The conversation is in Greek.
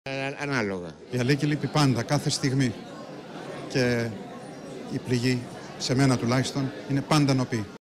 Ανάλογα. Η αλήκη λείπει πάντα, κάθε στιγμή. Και η πληγή, σε μένα τουλάχιστον, είναι πάντα νοπή.